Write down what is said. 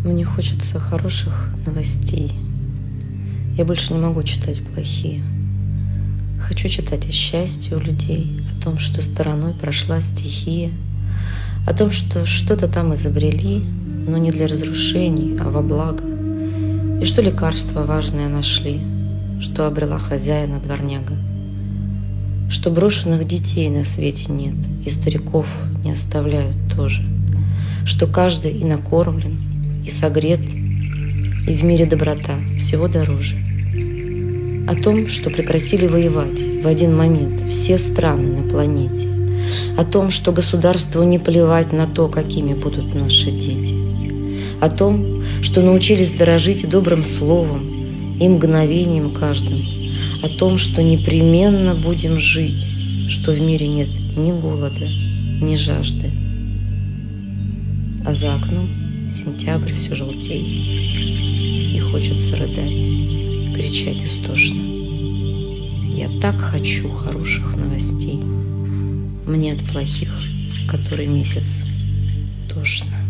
Мне хочется хороших новостей. Я больше не могу читать плохие. Хочу читать о счастье у людей, о том, что стороной прошла стихия, о том, что что-то там изобрели, но не для разрушений, а во благо, и что лекарства важные нашли, что обрела хозяина дворняга, что брошенных детей на свете нет, и стариков не оставляют тоже, что каждый и накормлен, и согрет, и в мире доброта всего дороже. О том, что прекратили воевать в один момент все страны на планете. О том, что государству не плевать на то, какими будут наши дети. О том, что научились дорожить добрым словом и мгновением каждым. О том, что непременно будем жить, что в мире нет ни голода, ни жажды. А за окном сентябрь все желтей, и хочется рыдать, кричать истошно. Я так хочу хороших новостей. Мне от плохих, который месяц, тошно.